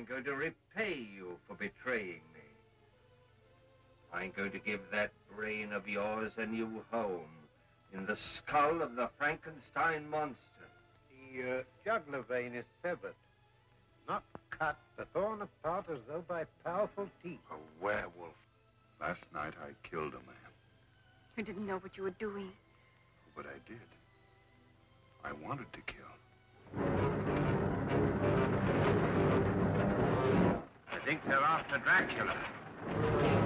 I'm going to repay you for betraying me. I'm going to give that brain of yours a new home in the skull of the Frankenstein monster. The jugular vein is severed. Not cut, but torn apart as though by powerful teeth. A werewolf. Last night I killed a man. You didn't know what you were doing. But I did. I wanted to kill. I think they're after Dracula.